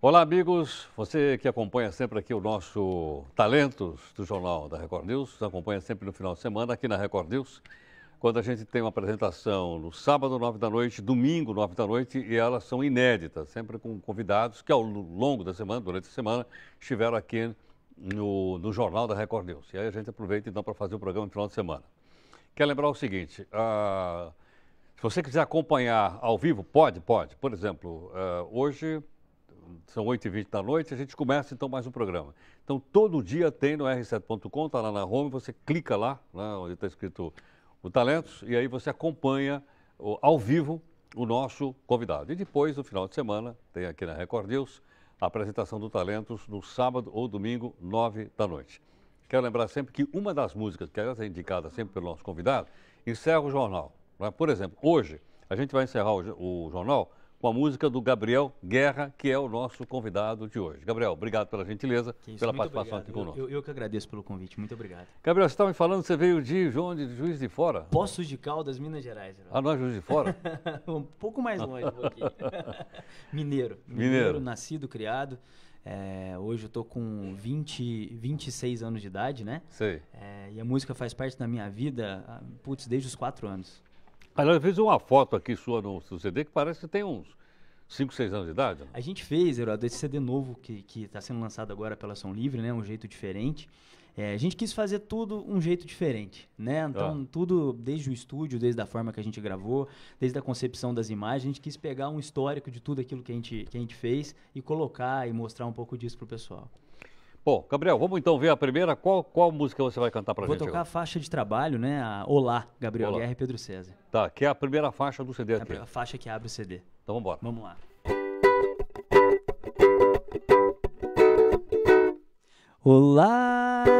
Olá, amigos. Você que acompanha sempre aqui o nosso Talentos do Jornal da Record News, nos acompanha sempre no final de semana aqui na Record News, quando a gente tem uma apresentação no sábado, 9 da noite, domingo, 9 da noite, e elas são inéditas, sempre com convidados que ao longo da semana, durante a semana, estiveram aqui no Jornal da Record News. E aí a gente aproveita então para fazer o programa no final de semana. Quero lembrar o seguinte, se você quiser acompanhar ao vivo, pode. Por exemplo, hoje são 8h20 da noite, a gente começa então mais um programa. Então todo dia tem no r7.com, está lá na home, você clica lá, onde está escrito o Talentos, e aí você acompanha ao vivo o nosso convidado. E depois, no final de semana, tem aqui na Record News a apresentação do Talentos no sábado ou domingo, 9 da noite. Quero lembrar sempre que uma das músicas que é indicada sempre pelo nosso convidado encerra o jornal. Por exemplo, hoje a gente vai encerrar o jornal com a música do Gabriel Guerra, que é o nosso convidado de hoje. Gabriel, obrigado pela gentileza, pela participação aqui conosco. Eu que agradeço pelo convite, muito obrigado. Gabriel, você estava me falando que você veio de Juiz de Fora? Poços de Caldas, Minas Gerais. Não é Juiz de Fora? Um pouco mais longe, um pouquinho. Mineiro, nascido, criado. Hoje eu tô com 26 anos de idade, né? Sei. E a música faz parte da minha vida, desde os 4 anos. Eu fiz uma foto aqui sua no CD que parece que tem uns 5, 6 anos de idade. Né? A gente fez, Heródoto, esse CD novo que está sendo lançado agora pela Som Livre, né? Um jeito diferente. A gente quis fazer tudo um jeito diferente, né? Então, tudo desde o estúdio, desde a forma que a gente gravou, desde a concepção das imagens, a gente quis pegar um histórico de tudo aquilo que a gente fez e colocar e mostrar um pouco disso pro pessoal. Bom, Gabriel, vamos então ver a primeira. Qual música você vai cantar pra gente? Vou tocar a faixa de trabalho, né? A Olá, Gabriel Guerra e Pedro César. Tá, que é a primeira faixa do CD aqui. A faixa que abre o CD. Então vamos embora. Vamos lá. Olá,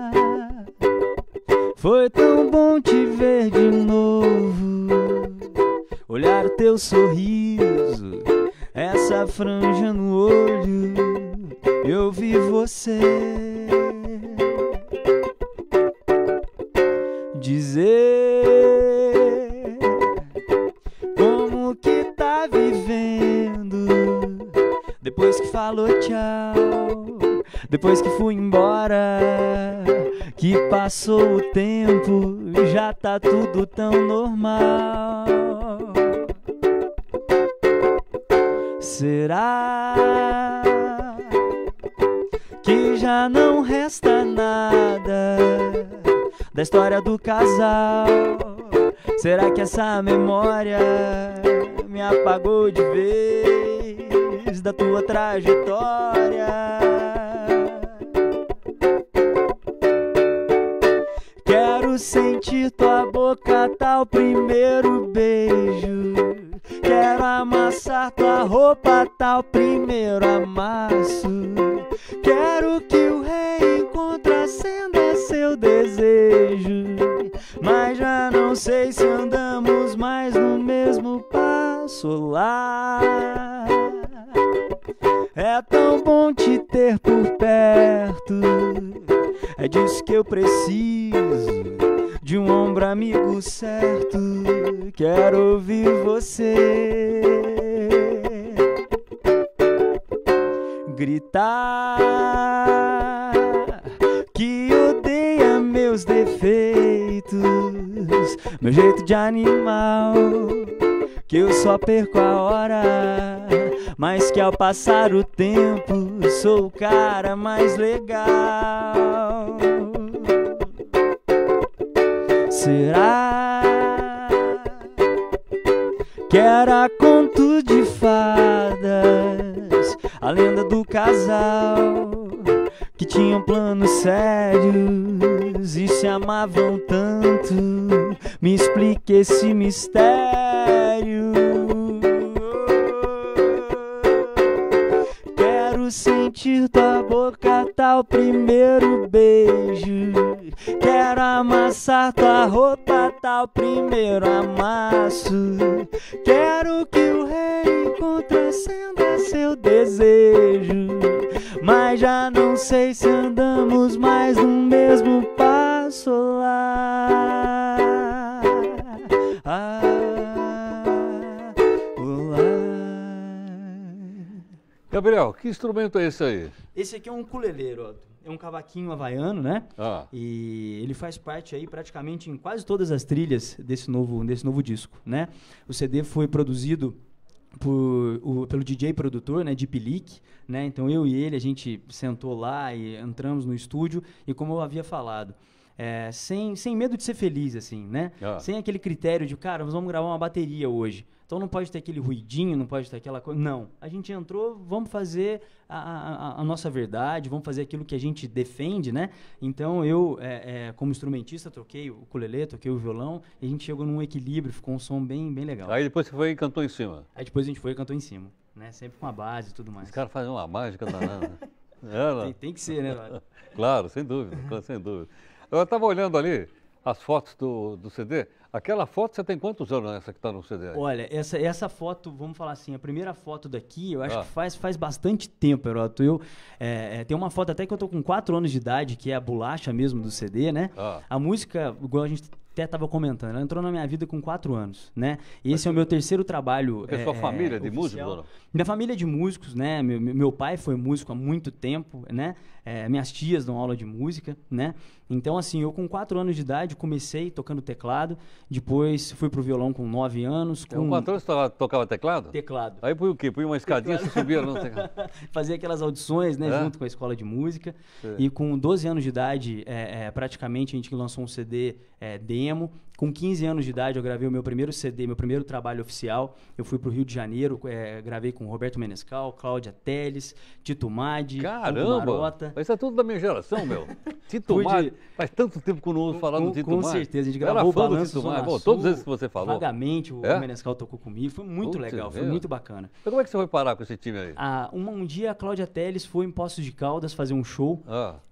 foi tão bom te ver de novo, olhar o teu sorriso, essa franja no olho, eu vi você dizer como que tá vivendo, depois que falou tchau, depois que fui embora, que passou o tempo, já tá tudo tão normal. Será que já não resta nada da história do casal? Será que essa memória me apagou de vez da tua trajetória? Quero sentir tua boca, tal primeiro beijo. Quero amassar tua roupa, tal primeiro amasso. Quero que o reencontro acenda seu desejo, mas já não sei se andamos mais no mesmo passo. Lá é tão bom te ter por perto, é disso que eu preciso, de um ombro amigo certo. Quero ouvir você gritar que odeia meus defeitos, meu jeito de animal, que eu só perco a hora, mas que ao passar o tempo sou o cara mais legal. Será que era conto de fadas, a lenda do casal que tinham planos sérios e se amavam tanto? Me explique esse mistério. Quero sentir tua boca, tal primeiro beijo. Quero amassar tua roupa, tal primeiro amasso. Quero que o reencontro acenda seu desejo, mas já não sei se andamos mais no mesmo passo. Lá olá, Gabriel, que instrumento é esse aí? Esse aqui é um ukulele, ó. É um cavaquinho havaiano, né? Ah. E ele faz parte aí praticamente em quase todas as trilhas desse novo disco, né? O CD foi produzido pelo DJ produtor, né, Deep Leak, né? Então eu e ele, a gente sentou lá e entramos no estúdio e, como eu havia falado, sem medo de ser feliz, assim, né? Sem aquele critério de, cara, nós vamos gravar uma bateria hoje. Então não pode ter aquele ruidinho, não pode ter aquela coisa. Não. A gente entrou, vamos fazer a nossa verdade, vamos fazer aquilo que a gente defende, né? Então eu, como instrumentista, toquei o ukulele, toquei o violão, e a gente chegou num equilíbrio, ficou um som bem legal. Aí depois você foi e cantou em cima? Aí depois a gente foi e cantou em cima, né? Sempre com a base e tudo mais. Os caras fazem uma mágica danada. Tem que ser, né, Lado? Claro, sem dúvida, sem dúvida. Eu estava olhando ali as fotos do CD. Aquela foto, você tem quantos anos essa que está no CD? Olha, essa foto, vamos falar assim, a primeira foto daqui, eu acho que faz bastante tempo, Heroto. Tem uma foto até que eu tô com 4 anos de idade, que é a bolacha mesmo do CD, né? A música, igual a gente até estava comentando, ela entrou na minha vida com 4 anos, né? Esse é o meu terceiro trabalho. Porque sua família é de músicos, ou não? Minha família é de músicos, né? Meu pai foi músico há muito tempo, né? Minhas tias dão aula de música, né? Então, assim, eu com 4 anos de idade comecei tocando teclado, depois fui pro violão com 9 anos. Com 4 anos você tocava teclado? Teclado. Aí põe o quê? Põe uma escadinha, você subia no teclado? Fazia aquelas audições, né? Junto com a escola de música. Sim. E com 12 anos de idade, praticamente a gente lançou um CD demo. Com 15 anos de idade, eu gravei o meu primeiro CD, meu primeiro trabalho oficial. Eu fui pro Rio de Janeiro, gravei com Roberto Menescal, Cláudia Telles, Tito Madi, Marota. Isso é tudo da minha geração, meu. Tito Madi, faz tanto tempo que eu não ouço falar do Tito Madi. Com certeza, a gente gravou o Balanço Zona Sul, todos esses que você falou. Vagamente, o Menescal tocou comigo, foi muito legal, foi muito bacana. Então como é que você foi parar com esse time aí? Um dia a Cláudia Telles foi em Poços de Caldas fazer um show,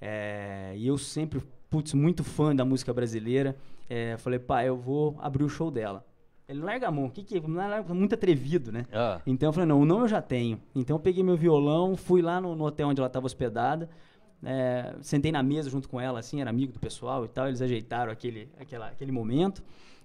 e eu sempre, muito fã da música brasileira. Falei, pai, eu vou abrir o show dela. Ele larga a mão, o que é? Muito atrevido, né? Então eu falei, não, o nome eu já tenho. Então eu peguei meu violão, fui lá no hotel onde ela estava hospedada, sentei na mesa junto com ela, assim, era amigo do pessoal e tal, eles ajeitaram aquele momento,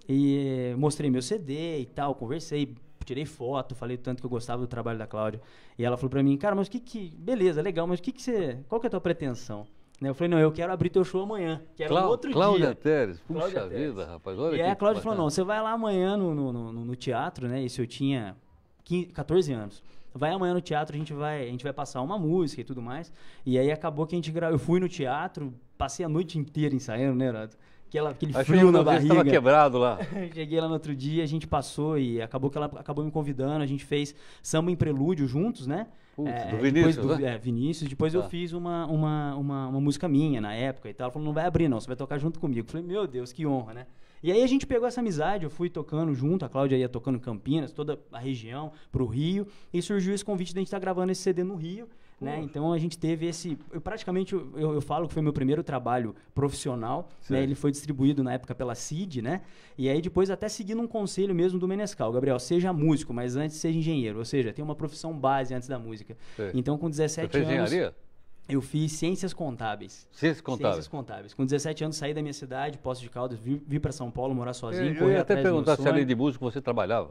e mostrei meu CD e tal, conversei, tirei foto, falei tanto que eu gostava do trabalho da Cláudia. E ela falou pra mim, cara, mas beleza, legal, mas qual que é a tua pretensão? Eu falei, não, eu quero abrir teu show amanhã, quero no outro Cláudia dia. Teres, puxa vida, rapaz, olha. E aí a Cláudia falou, não, você vai lá amanhã no teatro, né, isso eu tinha 14 anos. Vai amanhã no teatro, a gente vai passar uma música e tudo mais. E aí acabou que a gente eu fui no teatro, passei a noite inteira ensaiando, né, Renato? Aquele frio na barriga. Estava quebrado lá. Cheguei lá no outro dia, a gente passou e acabou que ela acabou me convidando, a gente fez samba em prelúdio juntos, né? Do Vinícius, né? Vinícius. Depois eu fiz uma música minha na época e tal. Ela falou, não vai abrir não, você vai tocar junto comigo. Eu falei, meu Deus, que honra, né? E aí a gente pegou essa amizade, eu fui tocando junto, a Cláudia ia tocando em Campinas, toda a região, pro Rio, e surgiu esse convite de a gente estar gravando esse CD no Rio, né? Então a gente teve eu falo que foi meu primeiro trabalho profissional, né? Ele foi distribuído na época pela CID, né? E aí depois até seguindo um conselho mesmo do Menescal, Gabriel, seja músico, mas antes seja engenheiro, ou seja, tem uma profissão base antes da música. Então com 17 Você fez anos... engenharia? Eu fiz Ciências Contábeis. Ciências Contábeis. Ciências Contábeis. Com 17 anos saí da minha cidade, Poços de Caldas, vi para São Paulo morar sozinho, eu ia até perguntar se além de músico você trabalhava.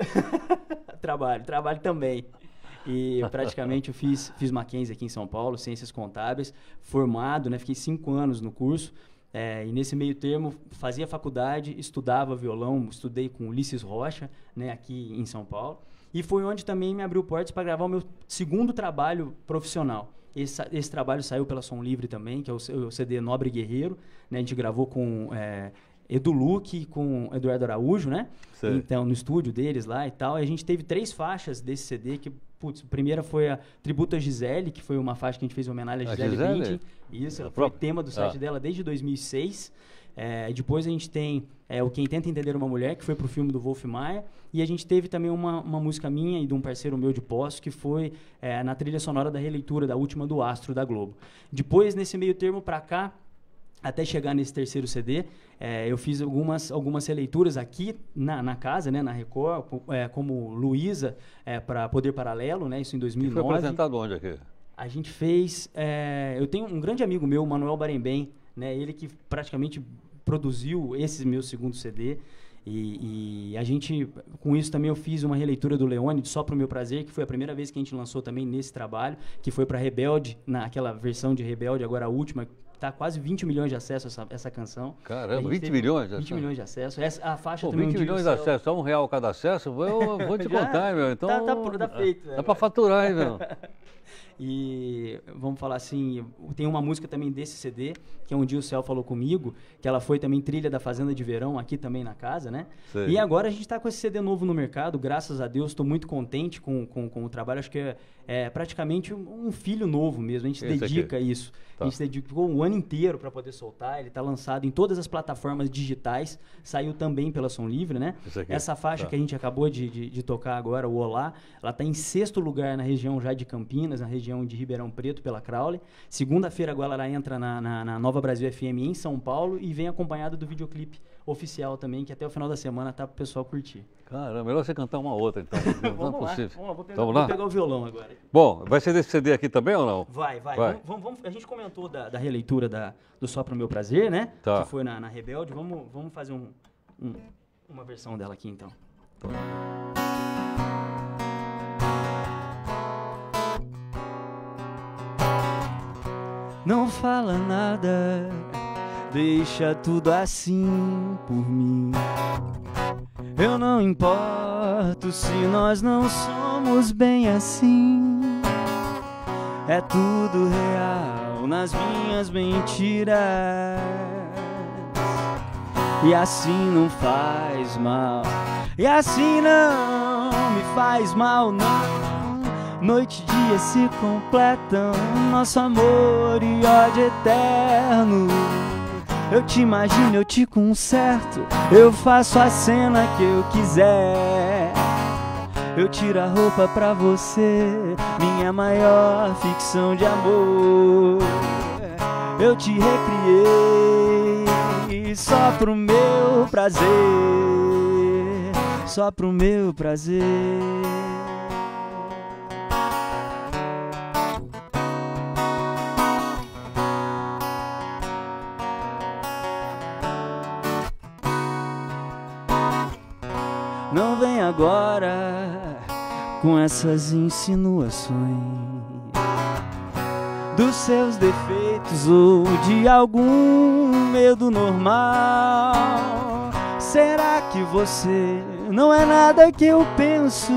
Trabalho também. E praticamente eu fiz Mackenzie aqui em São Paulo, Ciências Contábeis, formado, né? Fiquei 5 anos no curso. E nesse meio termo fazia faculdade, estudava violão, estudei com Ulisses Rocha, né? Aqui em São Paulo. E foi onde também me abriu portas para gravar o meu segundo trabalho profissional. Esse trabalho saiu pela Som Livre também, que é o CD Nobre Guerreiro, né? A gente gravou com Edu Luque, com Eduardo Araújo, né? Sim. Então, no estúdio deles lá e tal. E a gente teve 3 faixas desse CD, que, a primeira foi a Tributo a Gisele, que foi uma faixa que a gente fez em homenagem a Gisele Bündchen. Isso, ela foi tema do site dela desde 2006. Depois a gente tem o Quem Tenta Entender uma Mulher, que foi pro filme do Wolf Maia. E a gente teve também uma música minha e de um parceiro meu de Poços, que foi na trilha sonora da releitura da última do Astro da Globo. Depois, nesse meio termo pra cá, até chegar nesse terceiro CD, eu fiz algumas releituras aqui na casa, né, na Record, como Luísa, para Poder Paralelo, né, isso em 2009. E foi apresentado onde aqui? A gente fez... eu tenho um grande amigo meu, Manuel Barembem, né, ele que praticamente produziu esse meu segundo CD. E a gente, com isso também eu fiz uma releitura do Leônidas, Só Pro Meu Prazer, que foi a primeira vez que a gente lançou também nesse trabalho, que foi para Rebelde, naquela versão de Rebelde, agora a última, tá quase 20 milhões de acessos essa canção. Caramba, 20 milhões de acessos? 20 milhões de acessos. A faixa Pô, também 20 milhões de acessos, só R$1 cada acesso, eu vou te contar, meu. Então, tá feito. Dá para faturar, hein, meu? E vamos falar assim, tem uma música também desse CD, que Um Dia o Céu Falou Comigo, que ela foi também trilha da Fazenda de Verão, aqui também na casa, né? Sei. E agora a gente está com esse CD novo no mercado, graças a Deus, estou muito contente com o trabalho, acho que é praticamente um filho novo mesmo, a gente se dedica a isso. Tá. A gente se dedicou um ano inteiro para poder soltar, ele está lançado em todas as plataformas digitais, saiu também pela Som Livre, né? Essa faixa que a gente acabou de tocar agora, o Olá, ela está em 6º lugar na região já de Campinas, na região de Ribeirão Preto, pela Crowley. Segunda-feira agora ela entra na Nova Brasil FM em São Paulo e vem acompanhada do videoclipe oficial também, que até o final da semana tá pro pessoal curtir. Cara, melhor você cantar uma outra, então. Não é possível. Vou pegar o violão agora. Bom, vai ser desse CD aqui também ou não? Vai. Vamos, a gente comentou da releitura do Só Pro Meu Prazer, né? Tá. Que foi na Rebelde. Vamos fazer uma versão dela aqui, então. Não fala nada, deixa tudo assim por mim. Eu não importo se nós não somos bem assim. É tudo real nas minhas mentiras. E assim não faz mal. E assim não me faz mal, não. Noite e dia se completam, nosso amor e ódio eterno. Eu te imagino, eu te conserto, eu faço a cena que eu quiser. Eu tiro a roupa pra você, minha maior ficção de amor. Eu te recriei só pro meu prazer, só pro meu prazer. Não vem agora com essas insinuações dos seus defeitos ou de algum medo normal. Será que você não é nada que eu penso?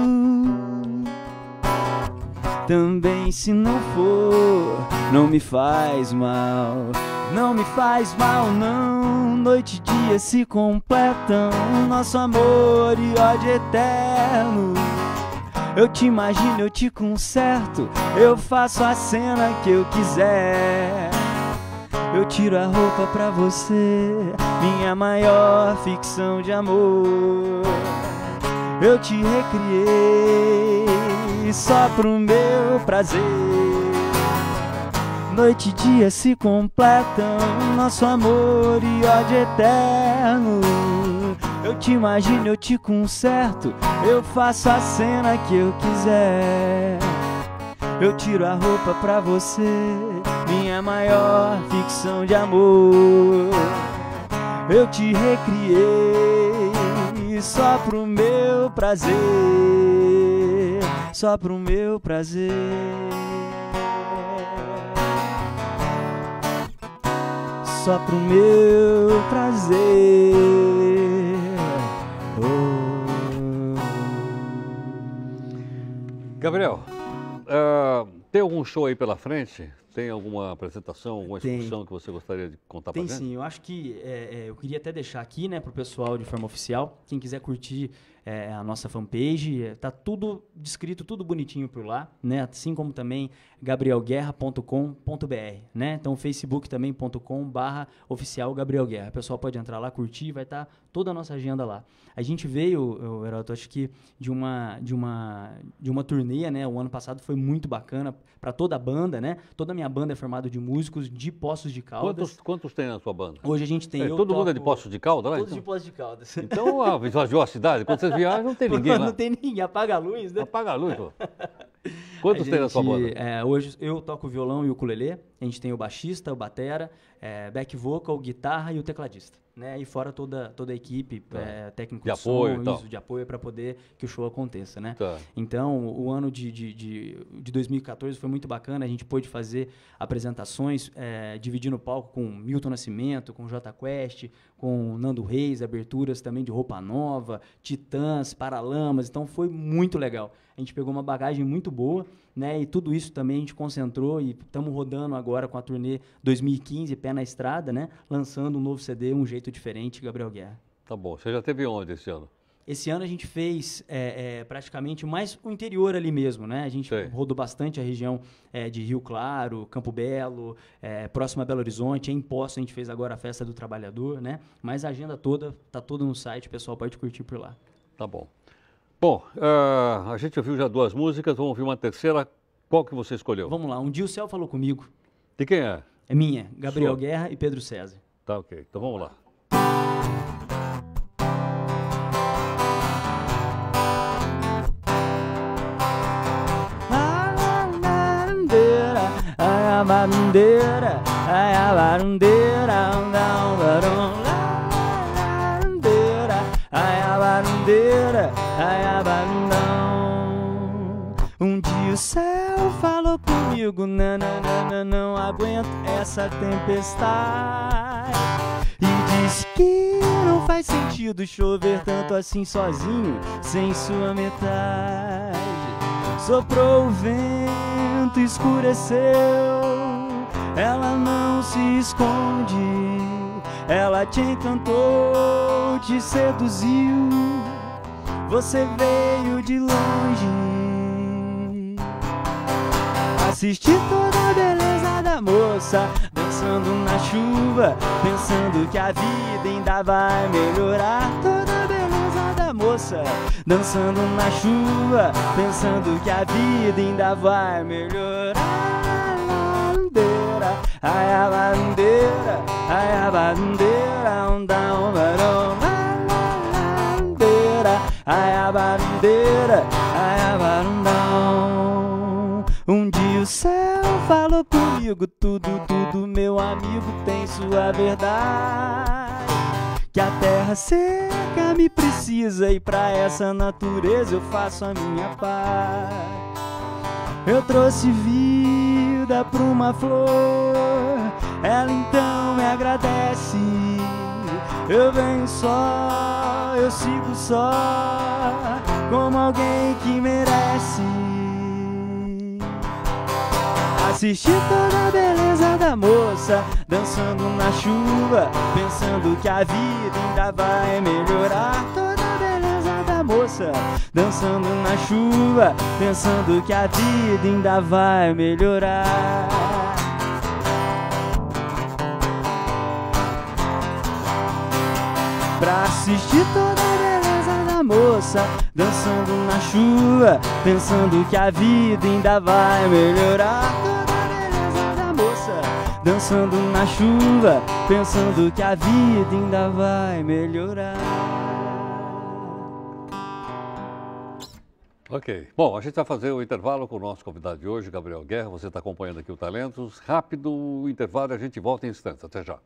Também se não for, não me faz mal. Não me faz mal, não. Noite e dia se completam, nosso amor e ódio eterno. Eu te imagino, eu te conserto, eu faço a cena que eu quiser. Eu tiro a roupa pra você, minha maior ficção de amor. Eu te recriei só pro meu prazer. Noite e dia se completam, nosso amor e ódio eterno. Eu te imagino, eu te conserto, eu faço a cena que eu quiser. Eu tiro a roupa pra você, minha maior ficção de amor. Eu te recriei só pro meu prazer, só pro meu prazer. Só pro meu prazer. Gabriel, tem algum show aí pela frente? Tem alguma apresentação, alguma exposição que você gostaria de contar pra gente? Tem sim, eu acho que eu queria até deixar aqui, né, pro pessoal de forma oficial, quem quiser curtir a nossa fanpage, tá tudo descrito, tudo bonitinho por lá, né, assim como também gabrielguerra.com.br, né, então facebook também.com/oficial Gabriel Guerra, o pessoal pode entrar lá, curtir, vai estar toda a nossa agenda lá. A gente veio, Heroto, acho que de uma turnê, né, o ano passado foi muito bacana para toda a banda, né, toda a minha banda é formada de músicos de Poços de Caldas. Quantos tem na sua banda? Hoje a gente tem... todo mundo é de Poços de Caldas, né? Todos de Poços de Caldas. Então, esvaziou a cidade. Quando vocês viajam, não tem ninguém lá. Não tem ninguém, apaga a luz, né? Apaga a luz, pô. Quantos tem na sua banda? Hoje eu toco o violão e o ukulele, a gente tem o baixista, o batera, back vocal, guitarra e o tecladista. né? E fora toda a equipe, técnico de apoio, som, de apoio para poder que o show aconteça, né? Tá. Então, o ano de 2014 foi muito bacana, a gente pôde fazer apresentações, dividindo o palco com Milton Nascimento, com Jota Quest, com Nando Reis, aberturas também de Roupa Nova, Titãs, Paralamas, então foi muito legal. A gente pegou uma bagagem muito boa, né? E tudo isso também a gente concentrou e estamos rodando agora com a turnê 2015, Pé na Estrada, né? Lançando um novo CD, Um Jeito Diferente, Gabriel Guerra. Tá bom. Você já teve onde esse ano? Esse ano a gente fez praticamente mais o interior ali mesmo, né? A gente rodou bastante a região de Rio Claro, Campo Belo, próximo a Belo Horizonte. Em Poços a gente fez agora a Festa do Trabalhador, né? Mas a agenda toda tá toda no site, o pessoal pode curtir por lá. Tá bom. Bom, a gente ouviu já 2 músicas, vamos ouvir uma terceira. Qual que você escolheu? Vamos lá. Um dia o céu falou comigo. De quem é? É minha, Gabriel Guerra e Pedro César. Tá, ok. Então vamos lá. A bandeira, a bandeira, a bandeira. Um dia o céu falou comigo, não aguento essa tempestade. E disse que não faz sentido chover tanto assim sozinho, sem sua metade. Soprou o vento, escureceu, ela não se esconde, ela te encantou, te seduziu, você veio de longe. Assisti toda a beleza da moça, dançando na chuva, pensando que a vida ainda vai melhorar. Toda a beleza da moça, dançando na chuva, pensando que a vida ainda vai melhorar. Ai a bandeira, ai a bandeira, ai a bandeira, ai a bandeira. Um dia o céu falou comigo, tudo, meu amigo, tem sua verdade. Que a terra seca me precisa e pra essa natureza eu faço a minha parte. Eu trouxe vida pra uma flor, ela então me agradece. Eu venho só, eu sigo só, como alguém que merece. Assisti toda a beleza da moça, dançando na chuva, pensando que a vida ainda vai melhorar. Toda a beleza da moça, dançando na chuva, pensando que a vida ainda vai melhorar. Pra assistir toda a beleza da moça, dançando na chuva, pensando que a vida ainda vai melhorar. Dançando na chuva, pensando que a vida ainda vai melhorar. Ok. Bom, a gente vai fazer o intervalo com o nosso convidado de hoje, Gabriel Guerra. Você está acompanhando aqui o Talentos. Rápido o intervalo e a gente volta em instantes. Até já.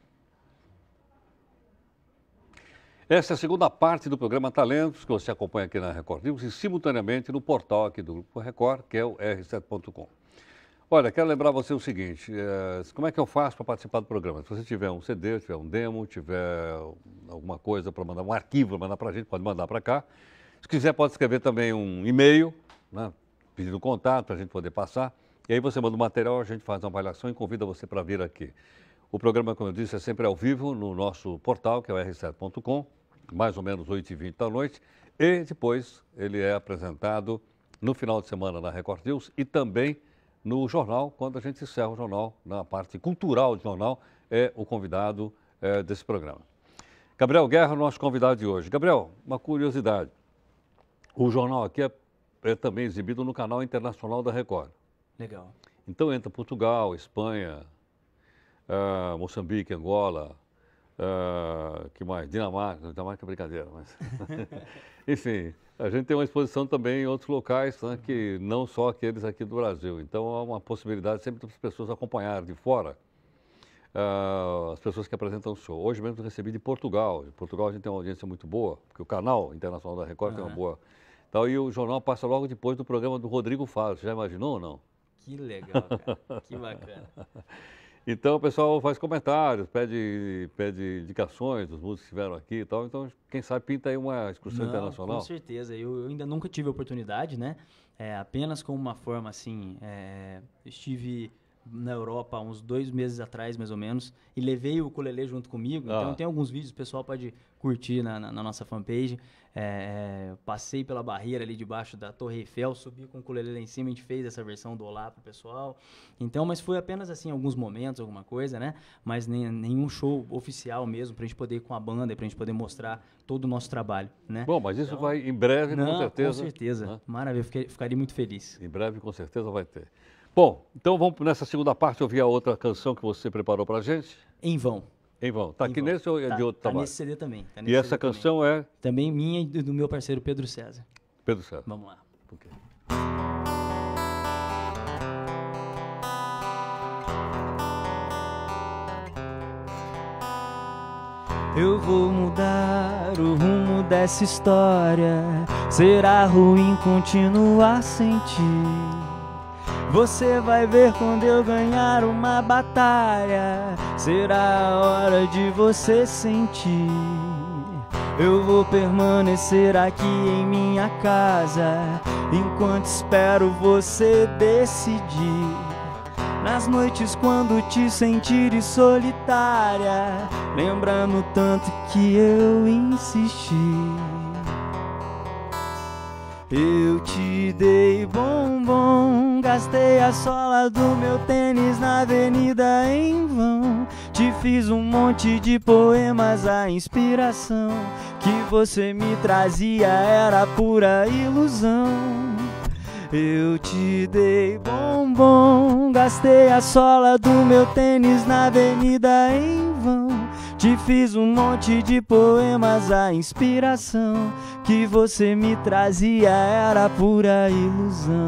Essa é a segunda parte do programa Talentos, que você acompanha aqui na Record News e simultaneamente no portal aqui do Grupo Record, que é o r7.com. Olha, quero lembrar você o seguinte, como é que eu faço para participar do programa? Se você tiver um CD, tiver um demo, tiver alguma coisa para mandar, um arquivo para mandar para a gente, pode mandar para cá. Se quiser, pode escrever também um e-mail, né, pedindo contato para a gente poder passar. E aí você manda o material, a gente faz uma avaliação e convida você para vir aqui. O programa, como eu disse, é sempre ao vivo no nosso portal, que é o r7.com, mais ou menos 8h20 da noite. E depois ele é apresentado no final de semana na Record News e também no jornal, quando a gente encerra o jornal, na parte cultural do jornal, é o convidado desse programa. Gabriel Guerra, nosso convidado de hoje. Gabriel, uma curiosidade. O jornal aqui é também exibido no canal internacional da Record. Legal. Então entra Portugal, Espanha, Moçambique, Angola, que mais? Dinamarca é brincadeira, mas... Enfim... A gente tem uma exposição também em outros locais, né, que não só aqueles aqui do Brasil. Então, há uma possibilidade sempre das pessoas acompanharem de fora as pessoas que apresentam o show. Hoje mesmo eu recebi de Portugal. Em Portugal a gente tem uma audiência muito boa, porque o canal internacional da Record tem uma boa. Então, e o jornal passa logo depois do programa do Rodrigo Faro. Você já imaginou ou não? Que legal, cara. Que bacana. Então o pessoal faz comentários, pede indicações dos músicos que estiveram aqui e tal. Então, quem sabe pinta aí uma excursão internacional. Com certeza. Eu ainda nunca tive a oportunidade, né? Apenas com uma forma assim, estive na Europa há uns 2 meses atrás, mais ou menos, e levei o ukulele junto comigo. Então tem alguns vídeos, o pessoal pode curtir na nossa fanpage. Passei pela barreira ali debaixo da Torre Eiffel, subi com o ukulele lá em cima, a gente fez essa versão do Olá pro pessoal. Então, mas foi apenas assim, alguns momentos, alguma coisa, né? Mas nenhum show oficial mesmo, pra gente poder ir com a banda, pra gente poder mostrar todo o nosso trabalho, né? Bom, mas isso vai em breve, com certeza. Com certeza. Né? Maravilha, ficaria muito feliz. Em breve, com certeza, vai ter. Bom, então vamos nessa segunda parte ouvir a outra canção que você preparou pra gente? Em Vão. Em Vão. Tá aqui nesse ou é de outro trabalho? Tá nesse CD também. E essa canção é? Também minha e do meu parceiro Pedro César. Pedro César. Vamos lá. Por quê? Eu vou mudar o rumo dessa história. Será ruim continuar sem ti. Você vai ver quando eu ganhar uma batalha. Será a hora de você sentir. Eu vou permanecer aqui em minha casa enquanto espero você decidir. Nas noites quando te sentires solitária, lembrando tanto que eu insisti. Eu te dei bombom, gastei a sola do meu tênis na avenida em vão. Te fiz um monte de poemas, a inspiração que você me trazia era pura ilusão. Eu te dei bombom, gastei a sola do meu tênis na avenida em vão. Te fiz um monte de poemas, a inspiração que você me trazia era pura ilusão.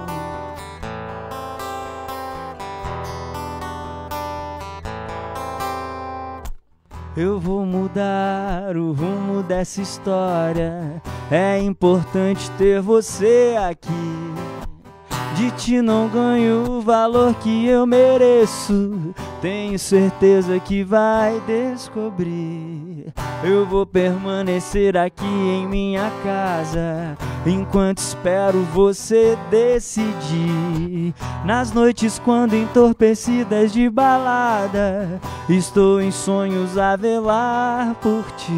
Eu vou mudar o rumo dessa história. É importante ter você aqui. De ti não ganho o valor que eu mereço. Tenho certeza que vai descobrir. Eu vou permanecer aqui em minha casa enquanto espero você decidir. Nas noites quando entorpecidas de balada, estou em sonhos a velar por ti.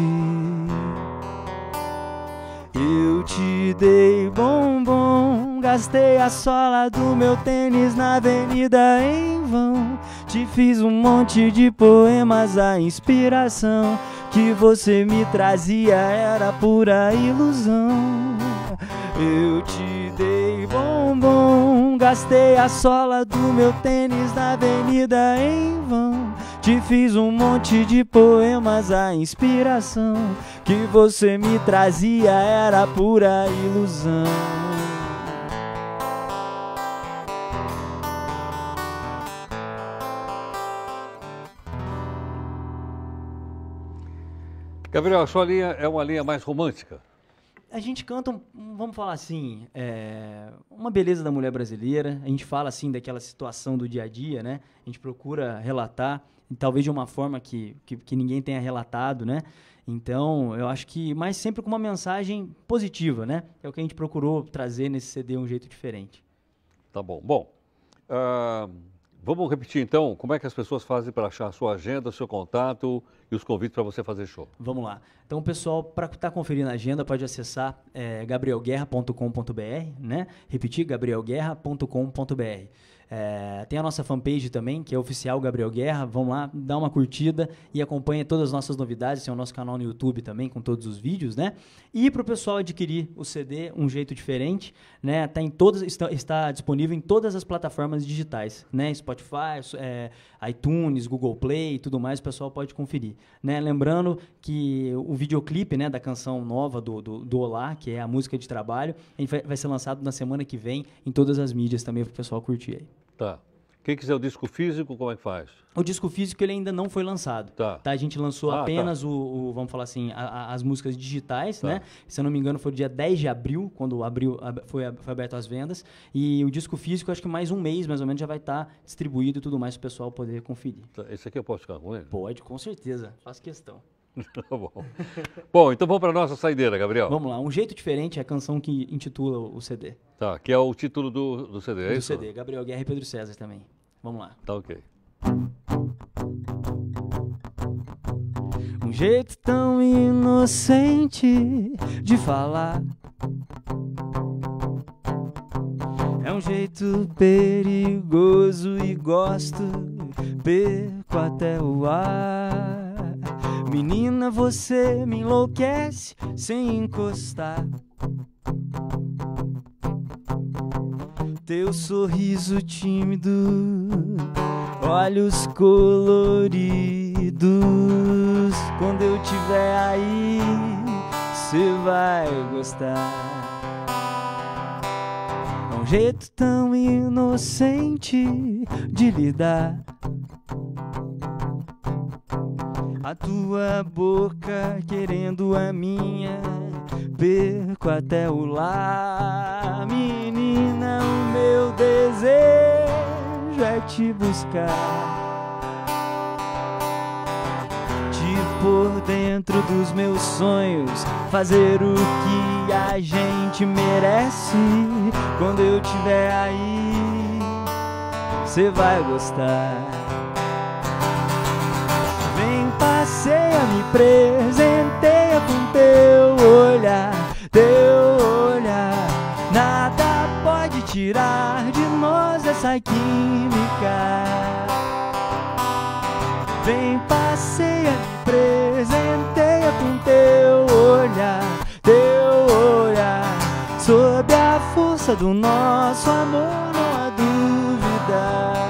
Eu te dei bombom, gastei a sola do meu tênis na avenida em vão. Te fiz um monte de poemas, a inspiração que você me trazia era pura ilusão. Eu te dei bombom, gastei a sola do meu tênis na avenida em vão. Te fiz um monte de poemas, a inspiração que você me trazia era pura ilusão. Gabriel, a sua linha é uma linha mais romântica? A gente canta, vamos falar assim, uma beleza da mulher brasileira. A gente fala assim daquela situação do dia a dia, né? A gente procura relatar, talvez de uma forma que ninguém tenha relatado, né? Então, eu acho que, mas sempre com uma mensagem positiva, né? É o que a gente procurou trazer nesse CD, um jeito diferente. Tá bom. Bom, vamos repetir então, como é que as pessoas fazem para achar a sua agenda, o seu contato e os convites para você fazer show? Vamos lá. Então, o pessoal, para estar conferindo a agenda, pode acessar gabrielguerra.com.br, né? Repetir, gabrielguerra.com.br. Tem a nossa fanpage também, que é oficial Gabriel Guerra. Vão lá, dá uma curtida e acompanha todas as nossas novidades. Tem o nosso canal no YouTube também, com todos os vídeos, né? E para o pessoal adquirir o CD, Um Jeito Diferente, né? Está disponível em todas as plataformas digitais, né? Spotify, iTunes, Google Play e tudo mais, o pessoal pode conferir, né? Lembrando que o videoclipe, né, da canção nova do Olá, que é a música de trabalho, vai ser lançado na semana que vem em todas as mídias também para o pessoal curtir aí. Tá. Quem quiser o disco físico, como é que faz? O disco físico ele ainda não foi lançado. Tá. A gente lançou apenas tá. vamos falar assim, as músicas digitais, Tá. né? Se eu não me engano, foi dia 10 de abril, quando foi aberto às vendas. E o disco físico, acho que mais um mês, mais ou menos, já vai estar distribuído e tudo mais para o pessoal poder conferir. Esse aqui eu posso ficar com ele? Pode, com certeza. Faço questão. Tá bom. Bom, então vamos para a nossa saideira, Gabriel. Vamos lá. Um Jeito Diferente é a canção que intitula o CD. Tá, que é o título do CD, é isso? Do CD. Gabriel Guerra e Pedro César também. Vamos lá. Tá ok. Um jeito tão inocente de falar. É um jeito perigoso e gosto, perco até o ar. Menina, você me enlouquece sem encostar. Teu sorriso tímido, olhos coloridos. Quando eu tiver aí, cê vai gostar. É um jeito tão inocente de lidar. A tua boca querendo a minha, perco até o lar. Menina, o meu desejo é te buscar, te pôr dentro dos meus sonhos, fazer o que a gente merece. Quando eu tiver aí, cê vai gostar. Vem, passeia, me presenteia com teu olhar, teu olhar. Nada pode tirar de nós essa química. Vem, passeia, me presenteia com teu olhar, teu olhar. Sob a força do nosso amor não há dúvida.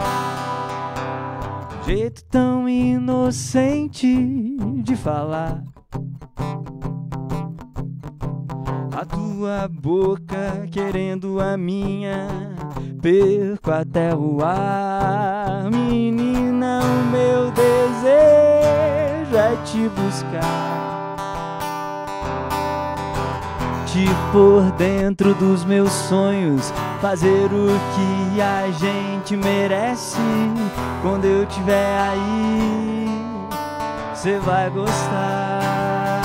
Jeito tão inocente de falar. A tua boca querendo a minha, perco até o ar. Menina, o meu desejo é te buscar, te pôr dentro dos meus sonhos, fazer o que a gente merece. Quando eu tiver aí, cê vai gostar.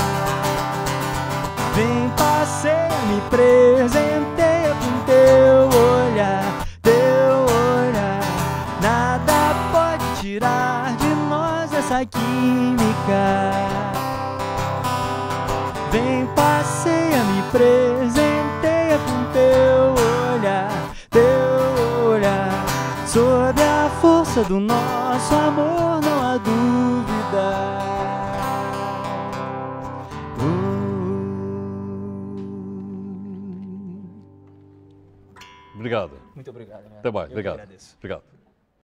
Vem, passeia, me presenteia com teu olhar, teu olhar. Nada pode tirar de nós essa química. Vem, passeia, me presenteia com teu olhar, teu olhar. Sob a força do nosso amor não há dúvida. Obrigado. Muito obrigado. Até mais. Eu Obrigado. que agradeço. Obrigado.